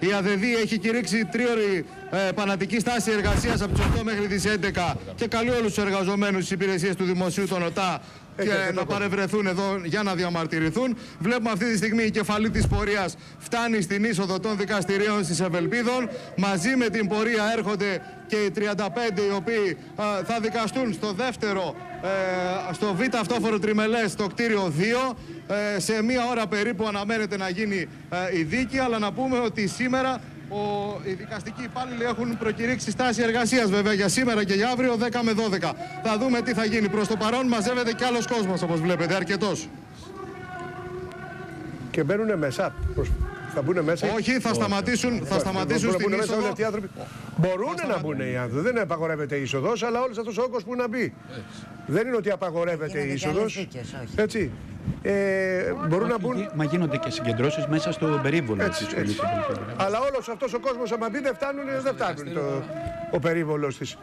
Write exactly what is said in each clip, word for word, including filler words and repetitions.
Η ΑΔΕΔ έχει κηρύξει τρίωρη ε, πανατική στάση εργασίας από τις οκτώ μέχρι τις έντεκα και καλεί όλους τους εργαζομένους στις υπηρεσίες του Δημοσίου, τον ΟΤΑ, και να παρευρεθούν εδώ για να διαμαρτυρηθούν. Βλέπουμε αυτή τη στιγμή η κεφαλή της πορείας φτάνει στην είσοδο των δικαστηρίων στις Ευελπίδων. Μαζί με την πορεία έρχονται και οι τριάντα πέντε οι οποίοι α, θα δικαστούν στο δεύτερο, ε, στο Β' αυτόφορο τριμελές, στο κτίριο δύο. Ε, σε μία ώρα περίπου αναμένεται να γίνει ε, η δίκη, αλλά να πούμε ότι σήμερα Ο, οι δικαστικοί υπάλληλοι έχουν προκηρύξει στάση εργασίας βέβαια για σήμερα και για αύριο δέκα με δώδεκα. Θα δούμε τι θα γίνει. Προς το παρόν μαζεύεται κι άλλος κόσμος, όπως βλέπετε, αρκετός. Και μπαίνουν μέσα. Θα μπουν μέσα. Όχι, θα σταματήσουν, θα σταματήσουν στην είσοδο. Μπορούν να μπουν οι άνθρωποι. Δεν απαγορεύεται η είσοδος, αλλά όλος αυτός ο όγκος που να μπει. Δεν είναι ότι απαγορεύεται η είσοδος. Έτσι. Ε, μπορούν να μπουν. Μα γίνονται και συγκεντρώσεις μέσα στο περίβολο. Έτσι, έτσι. Αλλά όλος αυτός ο κόσμος, άμα μπει, δεν φτάνουν, δεν φτάνουν το, ο περίβολος της.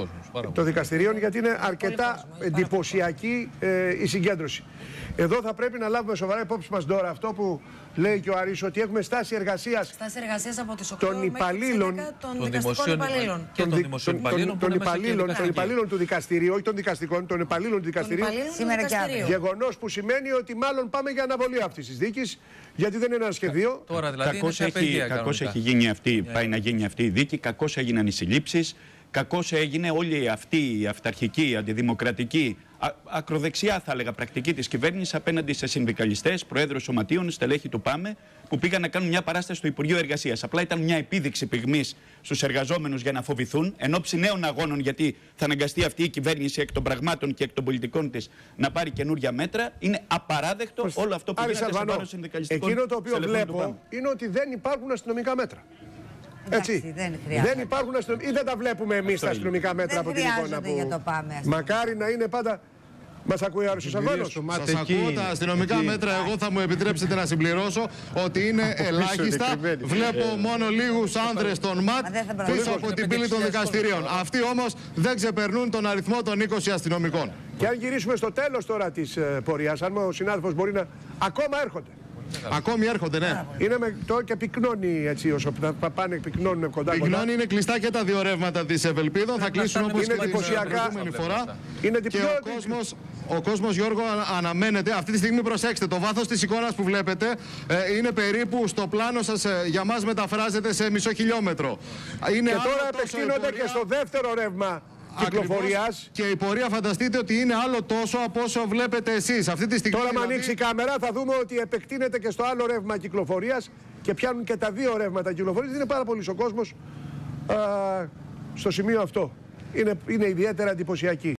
Των δικαστηρίων, γιατί είναι αρκετά εντυπωσιακή ε, η συγκέντρωση. Εδώ θα πρέπει να λάβουμε σοβαρά υπόψη μας τώρα αυτό που λέει και ο Άρης, ότι έχουμε στάση εργασίας. Στάση εργασίας από τις οκτώ των υπαλλήλων, των δικαστικών υπαλλήλων. Και των δημοσίων υπαλλήλων. Των υπαλλήλων, των υπαλλήλων του δικαστηρίου, όχι των δικαστικών, των υπαλλήλων του δικαστηρίου. Σήμερα και αύριο. Γεγονός που σημαίνει ότι μάλλον πάμε για αναβολή αυτής της δίκης, γιατί δεν είναι ένα σχεδίο. Τώρα δηλαδή κακώς έχει, κακώς έχει γίνει αυτή, yeah. πάει να γίνει αυτή η δίκη, κακώς έγιναν οι συλλήψεις, κακώς έγινε όλη αυτή η αυταρχική, αντιδημοκρατική, α, ακροδεξιά θα έλεγα πρακτική της κυβέρνησης απέναντι σε συνδικαλιστές, προέδρους σωματείων, στελέχη του ΠΑΜΕ, που πήγαν να κάνουν μια παράσταση στο Υπουργείο Εργασίας. Απλά ήταν μια επίδειξη πυγμής στους εργαζόμενους για να φοβηθούν, εν ώψη νέων αγώνων, γιατί θα αναγκαστεί αυτή η κυβέρνηση εκ των πραγμάτων και εκ των πολιτικών της να πάρει καινούργια μέτρα. Είναι απαράδεκτο Πώς... όλο αυτό που Άρη γίνεται σε βάρος συνδικαλιστικών. Εκείνο το οποίο βλέπω είναι ότι δεν υπάρχουν αστυνομικά μέτρα. Εντάξει, Έτσι. δεν, δεν υπάρχουν αστυνομικά, ή δεν τα βλέπουμε εμείς τα αστυνομικά μέτρα δεν από την εικόνα που... Για το πάμε, μακάρι να είναι πάντα... Μας ακούει ο Άρης ο Σαλβάνος. Σας ακούω. Τα αστυνομικά εκεί. μέτρα, εγώ θα μου επιτρέψετε να συμπληρώσω ότι είναι ελάχιστα. Βλέπω μόνο λίγους άνδρες των ΜΑΤ πίσω από την πύλη των δικαστηρίων. Αυτοί όμως δεν ξεπερνούν τον αριθμό των είκοσι αστυνομικών. Και αν γυρίσουμε στο τέλος τώρα της πορείας, αν ο συνάδελφος μπορεί να... ακόμα έρχονται. Ακόμη έρχονται, ναι. Είναι με το και πυκνώνει έτσι όσο θα πάνε, πυκνώνουν κοντά. Πυκνώνει, κοντά. Είναι κλειστά και τα δύο ρεύματα της Ευελπίδων. Θα κλείσουν όπως και την προηγούμενη φορά. Είναι και ο κόσμος, ο κόσμος, Γιώργο, αναμένεται. Αυτή τη στιγμή προσέξτε, το βάθος της εικόνας που βλέπετε ε, είναι περίπου στο πλάνο σας, ε, για μας μεταφράζεται σε μισό χιλιόμετρο. Είναι και τώρα επεκτείνονται και στο δεύτερο ρεύμα κυκλοφορίας. Και η πορεία φανταστείτε ότι είναι άλλο τόσο από όσο βλέπετε εσείς. Αυτή τη στιγμή, τώρα, δηλαδή... αν ανοίξει η κάμερα, θα δούμε ότι επεκτείνεται και στο άλλο ρεύμα κυκλοφορίας και πιάνουν και τα δύο ρεύματα κυκλοφορίας. Είναι πάρα πολύ ο κόσμος α, στο σημείο αυτό. Είναι, είναι ιδιαίτερα εντυπωσιακή.